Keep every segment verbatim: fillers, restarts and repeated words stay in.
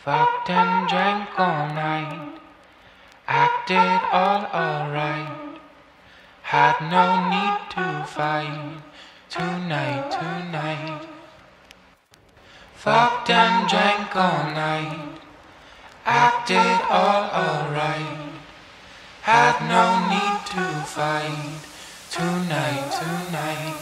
Fucked and drank all night, acted all alright. Had no need to fight tonight, tonight. Fucked and drank all night, acted all alright. Had no need to fight tonight, tonight.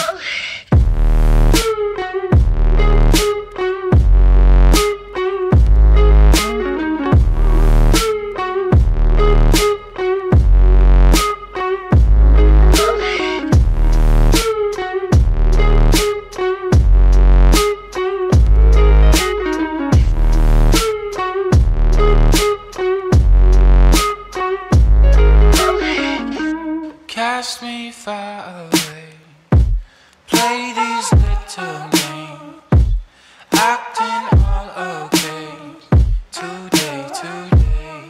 Cast me far away, play these little games, acting all okay, today, today.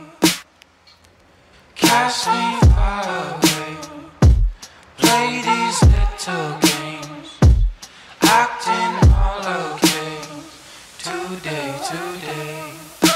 Cast me far away, play these little games, acting all okay, today, today.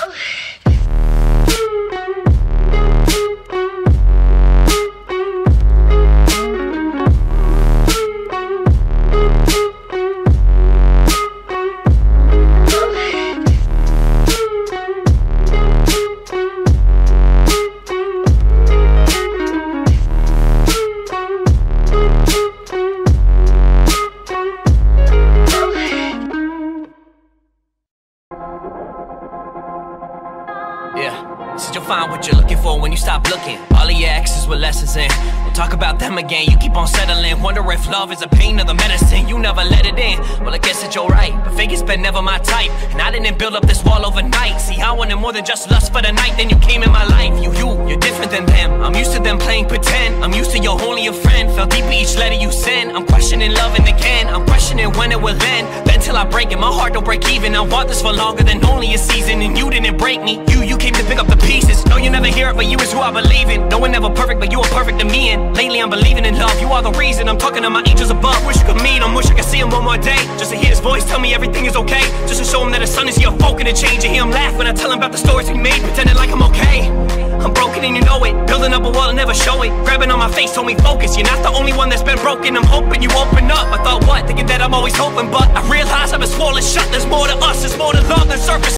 Yeah, said you'll find what you're looking for when you stop looking. All of your exes with lessons in. We'll talk about them again, you keep on settling. Wonder if love is a pain or the medicine. You never let it in, well I guess that you're right. But fake has been never my type, and I didn't build up this wall overnight. See, I wanted more than just lust for the night, then you came in my life. You, you, you're different than them. I'm used to them playing pretend. I'm used to you're only a friend. Felt deep in each letter you send. I'm questioning loving again. I'm questioning when it will end. Then till I break it, my heart don't break even. I want this for longer than only a season, and you didn't break me. You, you came to pick up the pieces. No, you never hear it, but you is who I believe in. No one ever perfect, but you are perfect to me. And lately I'm believing in love. You are the reason I'm talking to my angels above. Wish you could meet him, wish I could see him one more day. Just to hear his voice tell me everything is okay. Just to show him that his son is here, folk to change. And hear him laugh when I tell him about the stories we made, pretending like I'm okay. I'm broken and you know it. Building up a wall and never show it. Grabbing on my face told me focus. You're not the only one that's been broken. I'm hoping you open up. I thought what? Thinking that I'm always hoping, but I realize I've been swollen shut. There's more to us, there's more to love than surface.